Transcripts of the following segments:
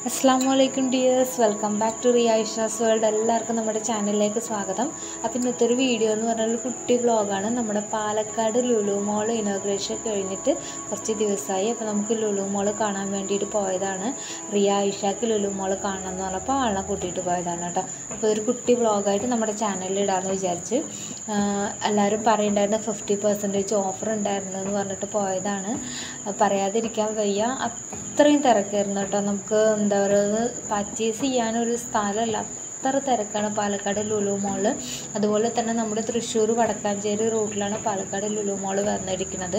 Assalamualaikum dears, welcome back to Riaisha's World. എല്ലാവർക്കും നമ്മുടെ ചാനലിലേക്ക് സ്വാഗതം. അപ്പോൾ ഇന്നത്തെ ഒരു വീഡിയോ എന്ന് പറഞ്ഞാൽ ഒരു കുട്ടി വ്ളോഗാണ്. നമ്മുടെ പാലക്കാട് ലുലു മോൾ ഇനോഗ്രേഷൻ കഴിഞ്ഞിട്ട് കുറച്ച് ദിവസമായി. അപ്പോൾ നമുക്ക് ലുലു മോൾ കാണാൻ വേണ്ടിയിട്ട് പോയതാണ്. റിയായിഷക്ക് ലുലു മോൾ കാണണം എന്ന് പറഞ്ഞപ്പോൾ ആളെ കൂട്ടിയിട്ട് പോയതാണ് കേട്ടോ. അപ്പോൾ ഒരു കുട്ടി വ്ളോഗായിട്ട് നമ്മുടെ ചാനലിൽ ഇടാമെന്ന് വിചാരിച്ച് എല്ലാവരും പറയുണ്ടായിരുന്നു 50% ഓഫർ ഉണ്ടായിരുന്നു എന്ന് പറഞ്ഞിട്ട് പോയതാണ്. പറയാതിരിക്കാൻ വയ്യ, അത്രയും തിരക്കായിരുന്നു കേട്ടോ. നമുക്ക് എന്താ പറയുക, പർച്ചേസ് ചെയ്യാനൊരു സ്ഥലമല്ല, അത്ര തിരക്കാണ് പാലക്കാട് ലുലു മോള്. അതുപോലെ തന്നെ നമ്മുടെ തൃശ്ശൂർ വടക്കാഞ്ചേരി റൂട്ടിലാണ് പാലക്കാട് ലുലു മോള് വന്നിരിക്കുന്നത്.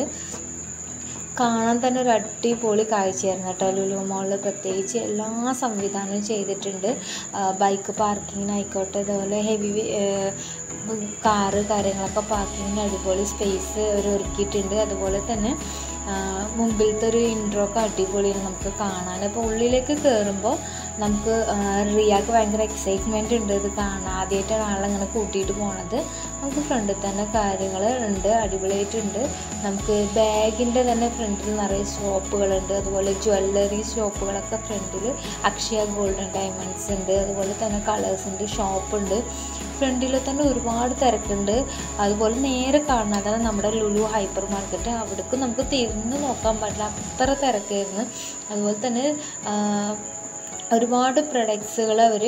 കാണാൻ തന്നെ ഒരു അടിപൊളി കാഴ്ചയായിരുന്നു കേട്ടോ ലുലു മോളിൽ. പ്രത്യേകിച്ച് എല്ലാ സംവിധാനവും ചെയ്തിട്ടുണ്ട്. ബൈക്ക് പാർക്കിങ്ങിനായിക്കോട്ടെ, അതുപോലെ ഹെവി കാറ് കാര്യങ്ങളൊക്കെ പാർക്കിങ്ങിന് അടിപൊളി സ്പേസ് അവർ ഒരുക്കിയിട്ടുണ്ട്. അതുപോലെ തന്നെ മുമ്പിലത്തെ ഒരു ഇൻട്രോ ഒക്കെ അടിപൊളിയാണ് നമുക്ക് കാണാൻ. അപ്പോൾ ഉള്ളിലേക്ക് കയറുമ്പോൾ നമുക്ക് റിയാക്ക് ഭയങ്കര എക്സൈറ്റ്മെൻറ്റ് ഉണ്ട് ഇത് കാണാൻ. ആദ്യമായിട്ടാണ് ആളങ്ങനെ കൂട്ടിയിട്ട് പോണത്. നമുക്ക് ഫ്രണ്ടിൽ തന്നെ കാര്യങ്ങൾ ഉണ്ട്, അടിപൊളിയായിട്ടുണ്ട്. നമുക്ക് ബാഗിൻ്റെ തന്നെ ഫ്രണ്ടിൽ നിറയെ ഷോപ്പുകളുണ്ട്. അതുപോലെ ജ്വല്ലറി ഷോപ്പുകളൊക്കെ ഫ്രണ്ടിൽ അക്ഷയ ഗോൾഡൻ ഡയമണ്ട്സ് ഉണ്ട്. അതുപോലെ തന്നെ കളേഴ്സിൻ്റെ ഷോപ്പുണ്ട്. ഫ്രണ്ടിൽ തന്നെ ഒരുപാട് തിരക്കുണ്ട്. അതുപോലെ നേരെ കാണുന്നത് അതാണ് നമ്മുടെ ലുലു ഹൈപ്പർ മാർക്കറ്റ്. അവിടേക്ക് നമുക്ക് തിരിഞ്ഞു നോക്കാൻ പറ്റില്ല, അത്ര തിരക്കായിരുന്നു. അതുപോലെ തന്നെ ഒരുപാട് പ്രൊഡക്ട്സുകൾ അവർ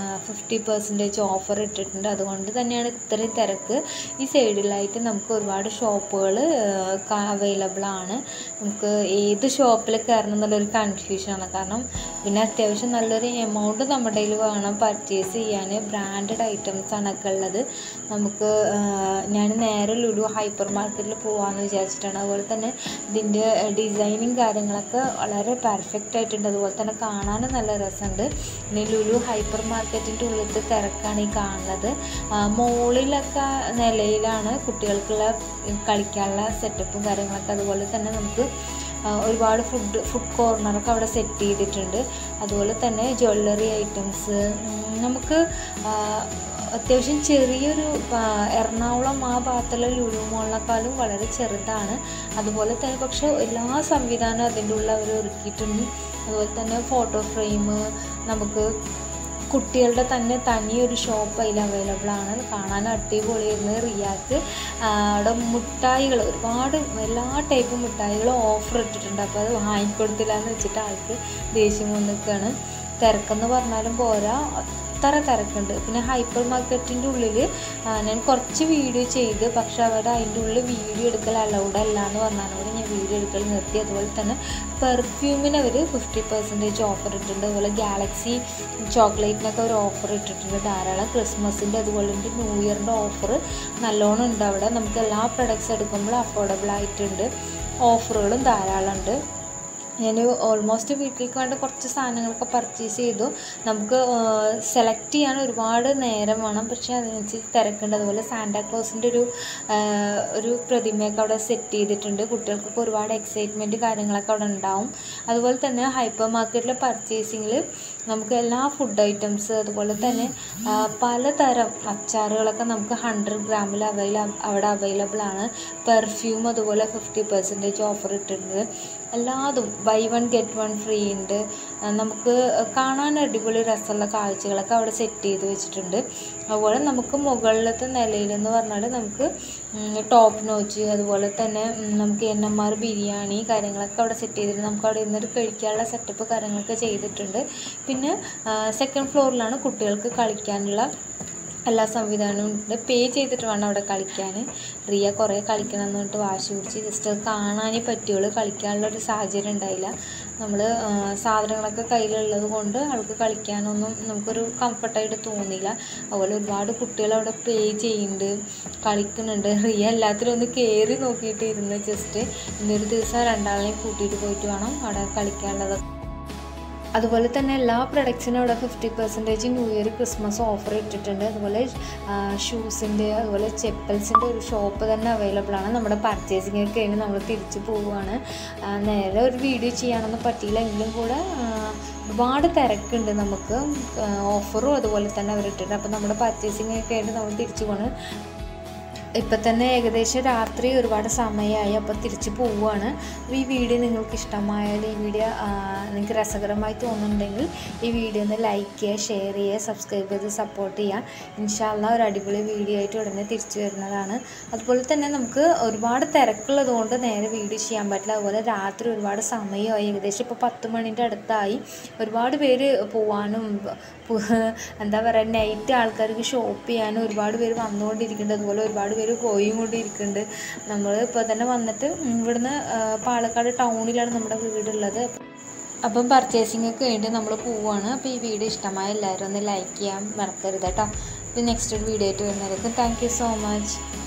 50% ഓഫർ ഇട്ടിട്ടുണ്ട്. അതുകൊണ്ട് തന്നെയാണ് ഇത്രയും തിരക്ക്. ഈ സൈഡിലായിട്ട് നമുക്ക് ഒരുപാട് ഷോപ്പുകൾ അവൈലബിൾ ആണ്. നമുക്ക് ഏത് ഷോപ്പിൽ കയറണം എന്നുള്ളൊരു കൺഫ്യൂഷനാണ്. കാരണം പിന്നെ അത്യാവശ്യം നല്ലൊരു എമൗണ്ട് നമ്മുടെ കയ്യിൽ വേണം പർച്ചേസ് ചെയ്യാൻ. ബ്രാൻഡഡ് ഐറ്റംസാണ് ഒക്കെ ഉള്ളത്. നമുക്ക് ഞാൻ നേരെ ലുലു ഹൈപ്പർ മാർക്കറ്റിൽ പോകാമെന്ന് വിചാരിച്ചിട്ടാണ്. അതുപോലെ തന്നെ ഇതിൻ്റെ ഡിസൈനിങ് കാര്യങ്ങളൊക്കെ വളരെ പെർഫെക്റ്റ് ആയിട്ടുണ്ട്. അതുപോലെ തന്നെ കാണാനും നല്ല രസമുണ്ട്. ഇനി ലുലു ഹൈപ്പർ മാർക്കറ്റിൻ്റെ ഉള്ളിലത്തെ തിരക്കാണ് ഈ കാണുന്നത്. മുകളിലൊക്കെ നിലയിലാണ് കുട്ടികൾക്കുള്ള കളിക്കാനുള്ള സെറ്റപ്പും കാര്യങ്ങളൊക്കെ. അതുപോലെ തന്നെ നമുക്ക് ഒരുപാട് ഫുഡ് കോർണറൊക്കെ അവിടെ സെറ്റ് ചെയ്തിട്ടുണ്ട്. അതുപോലെ തന്നെ ജ്വല്ലറി ഐറ്റംസ് നമുക്ക് അത്യാവശ്യം ചെറിയൊരു എറണാകുളം ആ ഭാഗത്തുള്ള ലുലു മോളിനേക്കാളും വളരെ ചെറുതാണ്. അതുപോലെ തന്നെ പക്ഷേ എല്ലാ സംവിധാനവും അതിൻ്റെ ഉള്ളിൽ അവർ ഒരുക്കിയിട്ടുണ്ട്. അതുപോലെ തന്നെ ഫോട്ടോ ഫ്രെയിം, നമുക്ക് കുട്ടികളുടെ തന്നെ തനിയൊരു ഷോപ്പ് അതിൽ അവൈലബിൾ ആണ്. കാണാൻ അടിപൊളിയായിരുന്നു. റിയാക്ക് അവിടെ മിഠായികൾ ഒരുപാട് എല്ലാ ടൈപ്പ് മിഠായികളും ഓഫർ ഇട്ടിട്ടുണ്ട്. അപ്പോൾ അത് വാങ്ങിക്കൊടുത്തില്ല എന്ന് വെച്ചിട്ട് ആൾക്ക് ദേഷ്യം വന്നിരിക്കുകയാണ്. തിരക്കെന്ന് പറഞ്ഞാലും പോരാ, അത്ര തിരക്കുണ്ട്. പിന്നെ ഹൈപ്പർ മാർക്കറ്റിൻ്റെ ഉള്ളിൽ ഞാൻ കുറച്ച് വീഡിയോ ചെയ്ത്, പക്ഷെ അവർ അതിൻ്റെ ഉള്ളിൽ വീഡിയോ എടുക്കൽ അലൗഡ് അല്ല എന്ന് പറഞ്ഞാൽ ഞാൻ വീഡിയോ എടുക്കൽ നിർത്തി. അതുപോലെ തന്നെ പെർഫ്യൂമിന് അവർ 50% ഓഫർ ഇട്ടിട്ടുണ്ട്. അതുപോലെ ഗാലക്സി ചോക്ലേറ്റിനൊക്കെ ഒരു ഓഫർ ഇട്ടിട്ടുണ്ട് ധാരാളം. ക്രിസ്മസിൻ്റെ അതുപോലെ ന്യൂ ഇയറിൻ്റെ ഓഫർ നല്ലോണം ഉണ്ട് അവിടെ. നമുക്ക് എല്ലാ പ്രൊഡക്ട്സ് എടുക്കുമ്പോൾ അഫോർഡബിൾ ആയിട്ടുണ്ട്. ഓഫറുകളും ധാരാളം ഉണ്ട്. ഞാൻ ഓൾമോസ്റ്റ് വീട്ടിലേക്ക് വേണ്ട കുറച്ച് സാധനങ്ങളൊക്കെ പർച്ചേസ് ചെയ്തു. നമുക്ക് സെലക്ട് ചെയ്യാൻ ഒരുപാട് നേരം വേണം, പക്ഷേ അതിനനുസരിച്ച് തിരക്കുണ്ട്. അതുപോലെ സാന്റാക്ലോസിൻ്റെ ഒരു പ്രതിമയൊക്കെ അവിടെ സെറ്റ് ചെയ്തിട്ടുണ്ട്. കുട്ടികൾക്കൊക്കെ ഒരുപാട് എക്സൈറ്റ്മെൻറ്റ് കാര്യങ്ങളൊക്കെ അവിടെ ഉണ്ടാവും. അതുപോലെ തന്നെ ഹൈപ്പർ മാർക്കറ്റിലെ പർച്ചേസിങ്ങിൽ നമുക്ക് എല്ലാ ഫുഡ് ഐറ്റംസ്, അതുപോലെ തന്നെ പലതരം അച്ചാറുകളൊക്കെ നമുക്ക് 100 ഗ്രാമിൽ അവിടെ അവൈലബിൾ ആണ്. പെർഫ്യൂം അതുപോലെ 50% ഓഫർ ഇട്ടിട്ടുണ്ട്. എല്ലാതും ബൈ 1 get 1 ഫ്രീ ഉണ്ട്. നമുക്ക് കാണാൻ അടിപൊളി രസമുള്ള കാഴ്ചകളൊക്കെ അവിടെ സെറ്റ് ചെയ്ത് വെച്ചിട്ടുണ്ട്. അതുപോലെ നമുക്ക് മുകളിലത്തെ നിലയിലെന്ന് പറഞ്ഞാൽ നമുക്ക് ടോപ്പ് നോച്ച്, അതുപോലെ തന്നെ നമുക്ക് NMR ബിരിയാണി കാര്യങ്ങളൊക്കെ അവിടെ സെറ്റ് ചെയ്തിട്ടുണ്ട്. നമുക്ക് അവിടെ ഇരുന്നിട്ട് കഴിക്കാനുള്ള സെറ്റപ്പ് കാര്യങ്ങളൊക്കെ ചെയ്തിട്ടുണ്ട്. പിന്നെ സെക്കൻഡ് ഫ്ലോറിലാണ് കുട്ടികൾക്ക് കളിക്കാനുള്ള എല്ലാ സംവിധാനവും ഉണ്ട്. പേ ചെയ്തിട്ട് വേണം അവിടെ കളിക്കാൻ. റിയ കുറേ കളിക്കണം എന്ന് പറഞ്ഞിട്ട് വാശി പിടിച്ച് ജസ്റ്റ് അത് കാണാനേ പറ്റുള്ളൂ, കളിക്കാനുള്ളൊരു സാഹചര്യം ഉണ്ടായില്ല. നമ്മൾ സാധനങ്ങളൊക്കെ കയ്യിലുള്ളത് കൊണ്ട് ആൾക്ക് കളിക്കാനൊന്നും നമുക്കൊരു കംഫർട്ടായിട്ട് തോന്നിയില്ല. അതുപോലെ ഒരുപാട് കുട്ടികൾ അവിടെ പേ ചെയ്യുന്നുണ്ട്, കളിക്കുന്നുണ്ട്. റിയ എല്ലാത്തിലും ഒന്ന് കയറി നോക്കിയിട്ട് ഇരുന്ന് ജസ്റ്റ് ഇന്നൊരു ദിവസം രണ്ടാളെയും കൂട്ടിയിട്ട് പോയിട്ട് വേണം അവിടെ കളിക്കാനുള്ളത്. അതുപോലെ തന്നെ എല്ലാ പ്രൊഡക്ട്സിനും അവിടെ 50% ന്യൂ ഇയർ ക്രിസ്മസ് ഓഫർ ഇട്ടിട്ടുണ്ട്. അതുപോലെ ഷൂസിൻ്റെ അതുപോലെ ചെപ്പൽസിൻ്റെ ഒരു ഷോപ്പ് തന്നെ അവൈലബിൾ ആണ്. നമ്മുടെ പർച്ചേസിങ് ഒക്കെ കഴിഞ്ഞ് നമ്മൾ തിരിച്ച് പോവുകയാണ്. നേരെ ഒരു വീഡിയോ ചെയ്യാനൊന്നും പറ്റിയില്ല, എങ്കിലും കൂടെ ഒരുപാട് തിരക്കുണ്ട്. നമുക്ക് ഓഫറും അതുപോലെ തന്നെ അവർ ഇട്ടിട്ടുണ്ട്. അപ്പോൾ നമ്മുടെ പർച്ചേസിങ് ഒക്കെ കഴിഞ്ഞ് നമ്മൾ തിരിച്ചു പോകണം. ഇപ്പം തന്നെ ഏകദേശം രാത്രി ഒരുപാട് സമയമായി, അപ്പോൾ തിരിച്ച് പോവുകയാണ്. അപ്പോൾ ഈ വീഡിയോ നിങ്ങൾക്ക് ഇഷ്ടമായാൽ, ഈ വീഡിയോ നിങ്ങൾക്ക് രസകരമായി തോന്നുന്നുണ്ടെങ്കിൽ ഈ വീഡിയോ ഒന്ന് ലൈക്ക് ചെയ്യുക, ഷെയർ ചെയ്യുക, സബ്സ്ക്രൈബ് ചെയ്ത് സപ്പോർട്ട് ചെയ്യുക. ഇൻഷാ അല്ലാഹ് ഒരു അടിപൊളി വീഡിയോ ആയിട്ട് ഉടനെ തിരിച്ചു വരുന്നതാണ്. അതുപോലെ തന്നെ നമുക്ക് ഒരുപാട് തിരക്കുള്ളത് കൊണ്ട് നേരെ വീഡിയോ ചെയ്യാൻ പറ്റില്ല. അതുപോലെ രാത്രി ഒരുപാട് സമയമായി, ഏകദേശം ഇപ്പോൾ 10 മണിൻ്റെ അടുത്തായി. ഒരുപാട് പേര് പോവാനും എന്താ പറയുക, നൈറ്റ് ആൾക്കാർക്ക് ഷോപ്പ് ചെയ്യാനും ഒരുപാട് പേര് വന്നുകൊണ്ടിരിക്കുന്നുണ്ട്. അതുപോലെ ഒരുപാട് പേര് പോയി കൊണ്ടിരിക്കുന്നുണ്ട്. നമ്മൾ ഇപ്പോൾ തന്നെ വന്നിട്ട് ഇവിടുന്ന് പാലക്കാട് ടൗണിലാണ് നമ്മുടെ വീടുള്ളത്. അപ്പം പർച്ചേസിംഗ് ഒക്കെ വേണ്ടി നമ്മൾ പോവുകയാണ്. അപ്പോൾ ഈ വീഡിയോ ഇഷ്ടമായ എല്ലാവരും ഒന്ന് ലൈക്ക് ചെയ്യാൻ മറക്കരുത് കേട്ടോ. അപ്പോൾ നെക്സ്റ്റ് ഒരു വീഡിയോ ആയിട്ട് വരുന്നതായിരിക്കും. Thank you so much.